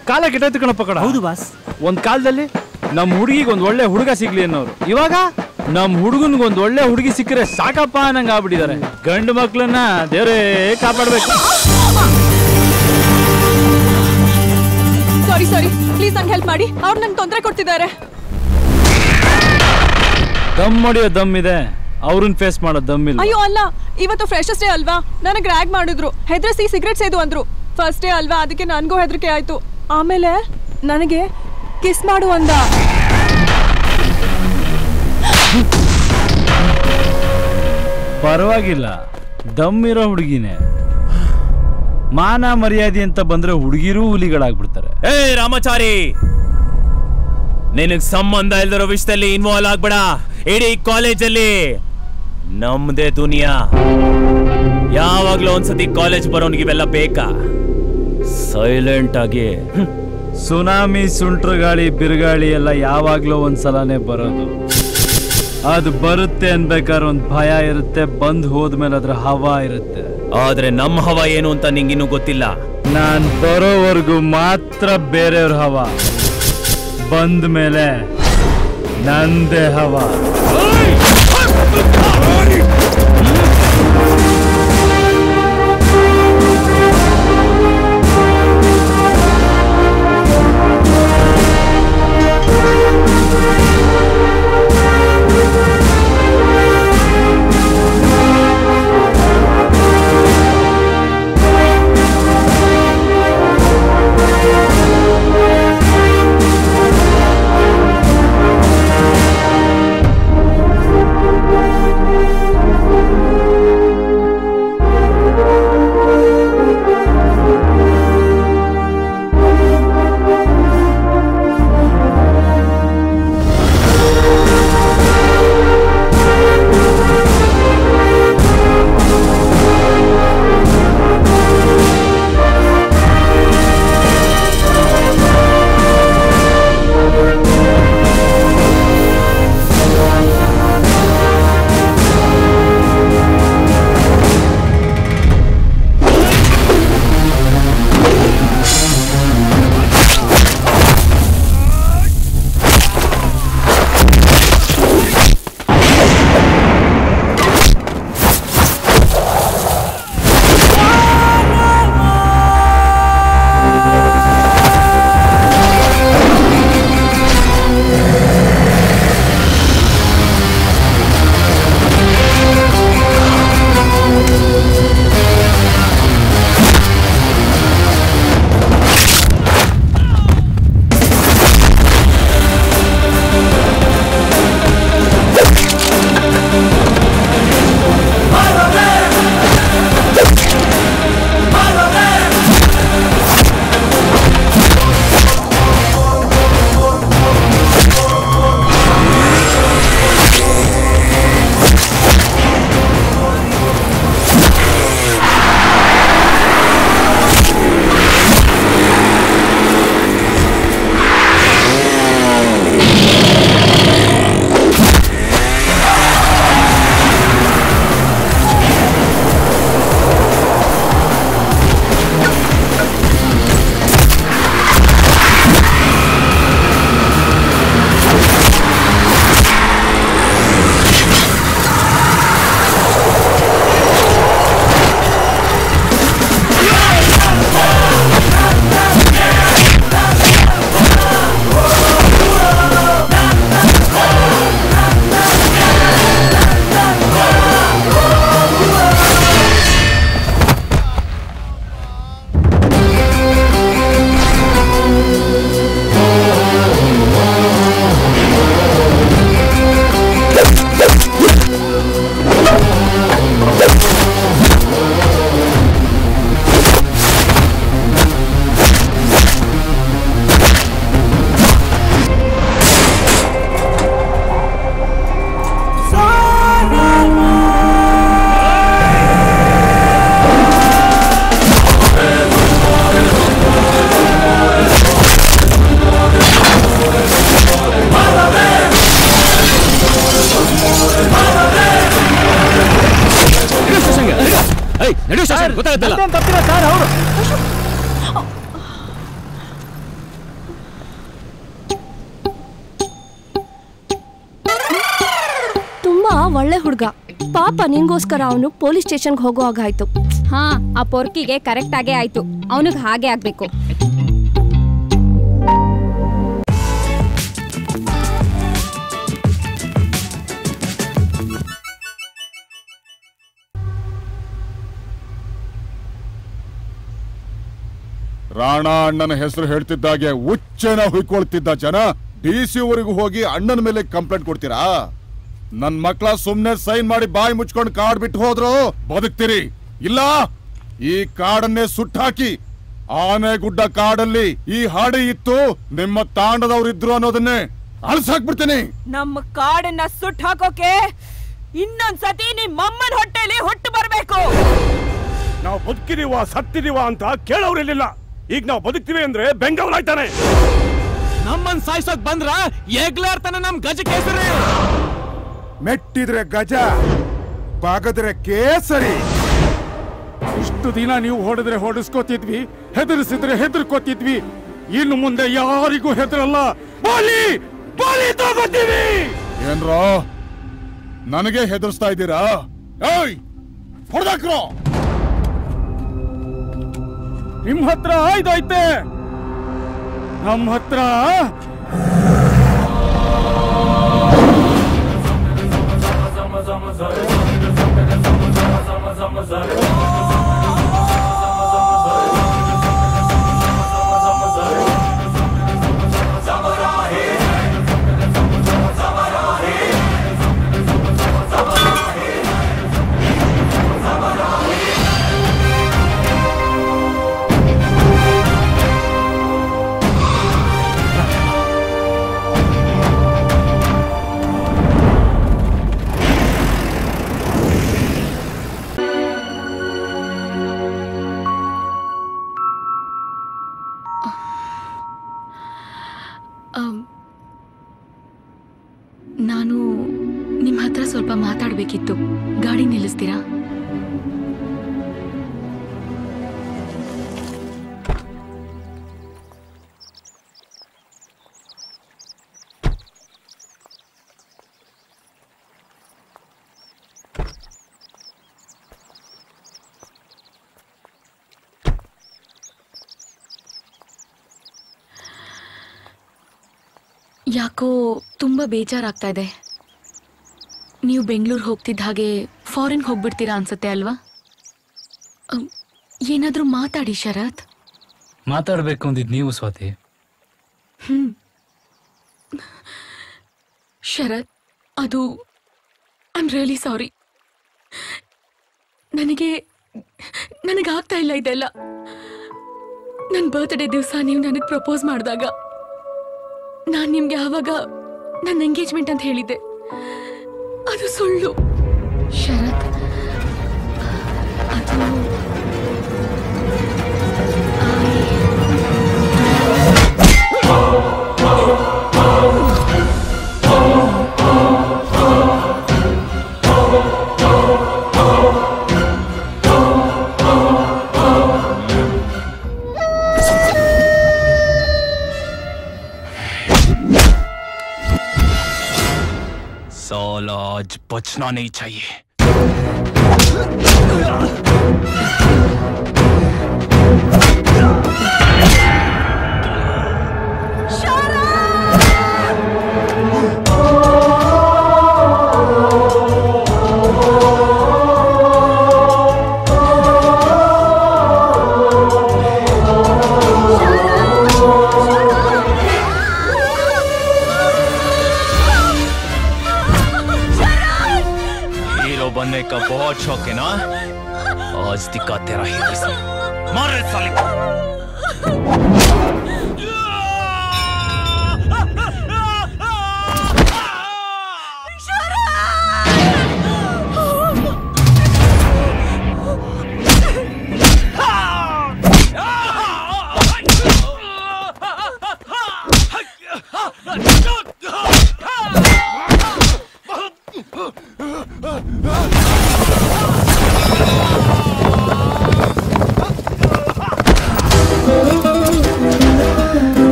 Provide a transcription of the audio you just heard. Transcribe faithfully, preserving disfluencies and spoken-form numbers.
ಕಾಲ ಕೆಟ್ಟೋಯ್ತು ಕಣಪ್ಪ ಕಣ. ಹೌದು ಬಾಸ್. ಒಂದ್ ಕಾಲದಲ್ಲಿ ನಮ್ ಹುಡುಗಿಗೆ ಒಂದ್ ಒಳ್ಳೆ ಹುಡುಗ ಸಿಗ್ಲಿ ಅನ್ನೋರು, ಇವಾಗ ನಮ್ ಹುಡುಗನ್ಗೆ ಒಂದ್ ಒಳ್ಳೆ ಹುಡುಗಿ ಸಿಕ್ಕರೆ ಸಾಕಪ್ಪ ಅನ್ನಂಗ ಆಗ್ಬಿಟ್ಟಿದ್ದಾರೆ. ಗಂಡು ಮಕ್ಳನ್ನ ದೇವ್ರೇ ಕಾಪಾಡ್ಬೇಕು. ಸಾರಿ ಸಾರಿ ಪ್ಲೀಸ್ ನಂಗೆ ಹೆಲ್ಪ್ ಮಾಡಿ, ಅವ್ರು ನಂಗೆ ತೊಂದರೆ ಕೊಡ್ತಿದ್ದಾರೆ. ದಮ್ ಹೊಡಿಯೋ ದಮ್ ಇದೆ, ಅವ್ರನ್ನ ಫೇಸ್ ಮಾಡೋ ದಮ್ ಇಲ್ಲ. ಅಯ್ಯೋ ಅಲ್ಲ, ಇವತ್ತು ಫ್ರೆಶಸ್ ಡೇ ಅಲ್ವಾ, ನನಗೆ ರ್ಯಾಗ್ ಮಾಡಿದ್ರು, ಹೆದರ್ಸಿ ಸಿಗರೇಟ್ ಸೇದು ಅಂದ್ರು. ಫಸ್ಟ್ ಡೇ ಅಲ್ವಾ, ಅದಕ್ಕೆ ನನಗೂ ಹೆದರಿಕೆ ಆಯ್ತು. ಆಮೇಲೆ ನನಗೆ ಕಿಸ್ ಮಾಡು ಅಂದ. ಪರವಾಗಿಲ್ಲ, ದಮ್ ಇರೋ ಹುಡುಗಿನೇ. ಮಾನ ಮರ್ಯಾದೆ ಅಂತ ಬಂದ್ರೆ ಹುಡುಗಿರೂ ಹುಲಿಗಳಾಗ್ಬಿಡ್ತಾರೆ. ಏ ರಾಮಚಾರಿ, ನಿನಗ್ ಸಂಬಂಧ ಇಲ್ದಿರೋ ವಿಷಯದಲ್ಲಿ ಇನ್ವಾಲ್ವ್ ಆಗ್ಬೇಡ. ಇಡೀ ಕಾಲೇಜಲ್ಲಿ ನಮ್ದೇ ದುನಿಯಾ. ಯಾವಾಗ್ಲೂ ಒಂದ್ಸತಿ ಕಾಲೇಜ್ ಬರೋನ್ಗೆ ಇವೆಲ್ಲ ಬೇಕಾ? ಸೈಲೆಂಟ್ ಆಗಿ. ಸುನಾಮಿ, ಸುಂಟ್ರ ಗಾಳಿ, ಬಿರುಗಾಳಿ ಎಲ್ಲ ಯಾವಾಗ್ಲೂ ಒಂದ್ಸಲನೇ ಬರೋದು. ಅದು ಬರುತ್ತೆ ಅನ್ಬೇಕಾದ್ರೆ ಒಂದ್ ಭಯ ಇರುತ್ತೆ, ಬಂದ್ ಹೋದ್ಮೇಲೆ ಅದ್ರ ಹವಾ ಇರುತ್ತೆ. ಆದ್ರೆ ನಮ್ಮ ಹವಾ ಏನು ಅಂತ ನಿಂಗಿನ್ನೂ ಗೊತ್ತಿಲ್ಲ. ನಾನ್ ಬರೋವರೆಗೂ ಮಾತ್ರ ಬೇರೆಯವ್ರ ಹವಾ, ಬಂದ ಮೇಲೆ ನಂದೇ ಹವಾ. ಹುಡುಗ ಪಾಪ ನಿಂಗೋಸ್ಕರ ಅವನು ಪೊಲೀಸ್ ಸ್ಟೇಷನ್ಗೆ ಹೋಗೋ ಹಾಗಾಯ್ತು. ಹಾ ಆ ಪೊರ್ಕಿಗೆ ಕರೆಕ್ಟ್ ಆಗೇ ಆಯ್ತು, ಅವನಿಗೆ ಹಾಗೆ ಆಗ್ಬೇಕು. ರಾಣ ಅಣ್ಣನ ಹೆಸರು ಹೇಳ್ತಿದ್ದಾಗೆ ಹುಚ್ಚೇನ ಹುಯ್ಕೊಳ್ತಿದ್ದ ಜನ ಡಿ ಸಿ ಊರಿಗೂ ಹೋಗಿ ಅಣ್ಣನ ಮೇಲೆ ಕಂಪ್ಲೇಂಟ್ ಕೊಡ್ತೀರಾ? ನನ್ ಮಕ್ಳ ಸುಮ್ನೆ ಸೈನ್ ಮಾಡಿ ಬಾಯಿ ಮುಚ್ಕೊಂಡು ಕಾಡ್ ಬಿಟ್ಟು ಹೋದ್ರು ಬದುಕ್ತೀರಿ, ಇಲ್ಲ ಈ ಕಾಡನ್ನೇ ಸುಟ್ಟಾಕಿ ಆನೆಗುಡ್ಡ ಕಾಡಲ್ಲಿ ಈ ಹಾಡಿ ಇತ್ತು, ನಿಮ್ಮ ತಾಂಡದವ್ರಿದ್ರು ಅನ್ನೋದನ್ನೇ ಅಳ್ಸಾಕ್ಬಿಡ್ತೀನಿ. ನಮ್ಮ ಕಾಡನ್ನ ಸುಟ್ಟು ಹಾಕೋಕೆ ಇನ್ನೊಂದ್ಸತಿ ನಿಮ್ಮಮ್ಮನ ಹೊಟ್ಟೆಲಿ ಹುಟ್ಟು ಬರ್ಬೇಕು. ನಾವು ಬದುಕಿದೀವ ಸತ್ತಿದೀವ ಅಂತ ಕೇಳೋರಿರ್ಲಿಲ್ಲ, ಈಗ ನಾವು ಬದುಕ್ತಿವಿ ಅಂದ್ರೆ ಬೆಂಗವಲಾಯ್ತಾನೆ. ನಮ್ಮನ್ ಸಾಯ್ಸೋಕ್ ಬಂದ್ರ ಏಗ್ಲಾರ್ತಾನೆ ನಮ್ ಗಜ ಕೇಸರಿ. ಮೆಟ್ಟಿದ್ರೆ ಗಜ, ಬಾಗದ್ರೆ ಕೇಸರಿ. ಇಷ್ಟು ದಿನ ನೀವು ಹೊಡೆದ್ರೆ ಹೊಡೆಸ್ಕೋತಿದ್ವಿ, ಹೆದರ್ಸಿದ್ರೆ ಹೆದರ್ಕೋತಿದ್ವಿ. ಇನ್ನು ಮುಂದೆ ಯಾರಿಗೂ ಹೆದರಲ್ಲ, ಬಾಲಿ ಬಾಲಿ ತಗೋತೀವಿ. ಏನ್ರೋ ನನಗೆ ಹೆದರ್ಸ್ತಾ ಇದ್ದೀರಾ? ಏಯ್ ಹೊಡೆದಾಕ್ರೋ. ನಿಮ್ ಹತ್ರ ಆಯ್ದೈತೆ, ನಮ್ಮ ಹತ್ರ ನಾನು ನಿಮ್ಮ ಹತ್ರ ಸ್ವಲ್ಪ ಮಾತಾಡಬೇಕಿತ್ತು. ಗಾಡಿ ನಿಲ್ಲಿಸ್ತೀರಾ? ಯಾಕೋ ತುಂಬಾ ಬೇಜಾರಾಗ್ತಾ ಇದೆ. ನೀವು ಬೆಂಗಳೂರು ಹೋಗ್ತಿದ್ದ ಹಾಗೆ ಫಾರಿನ್ ಹೋಗ್ಬಿಡ್ತೀರಾ ಅನ್ಸುತ್ತೆ ಅಲ್ವಾ? ಏನಾದ್ರೂ ಮಾತಾಡಿ ಶರತ್. ಮಾತಾಡ್ಬೇಕು ಅಂದಿದ್ ನೀವು ಸ್ವಾತಿ. ಹ್ಮ್ ಶರತ್, ಅದು ಐ ಆಮ್ ರಿಯಲಿ ಸಾರಿ. ನನಗೆ ನನಗಾಗ್ತಾ ಇಲ್ಲ ಇದೆಲ್ಲ. ನನ್ನ ಬರ್ತ್ಡೇ ದಿವಸ ನೀವು ನನಗೆ ಪ್ರಪೋಸ್ ಮಾಡಿದಾಗ ನಾನು ನಿಮ್ಗೆ ಆವಾಗ ನನ್ನ ಎಂಗೇಜ್ಮೆಂಟ್ ಅಂತ ಹೇಳಿದ್ದೆ, ಅದು ಸುಳ್ಳು ಶರತ್. ಅದು साला आज बचना नहीं चाहिए. बनने का बहुत शौक है ना? आज दिखा तेरा हीरो। मार रे साले को।